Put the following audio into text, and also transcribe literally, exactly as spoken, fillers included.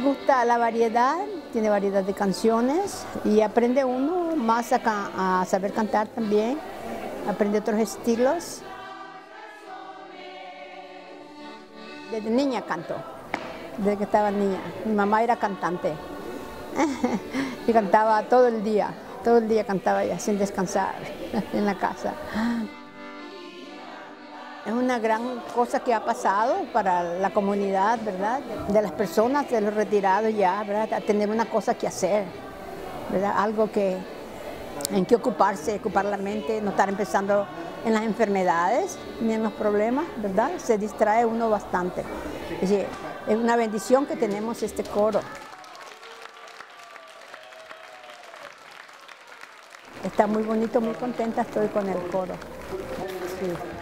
gusta la variedad, tiene variedad de canciones y aprende uno más a, a saber cantar también, aprende otros estilos. Desde niña canto, desde que estaba niña. Mi mamá era cantante y cantaba todo el día, todo el día cantaba ella sin descansar en la casa. Es una gran cosa que ha pasado para la comunidad, ¿verdad? De las personas, de los retirados ya, ¿verdad? A tener una cosa que hacer, ¿verdad? Algo que, en que ocuparse, ocupar la mente, no estar empezando en las enfermedades ni en los problemas, ¿verdad? Se distrae uno bastante. Es decir, es una bendición que tenemos este coro. Está muy bonito, muy contenta estoy con el coro. Sí.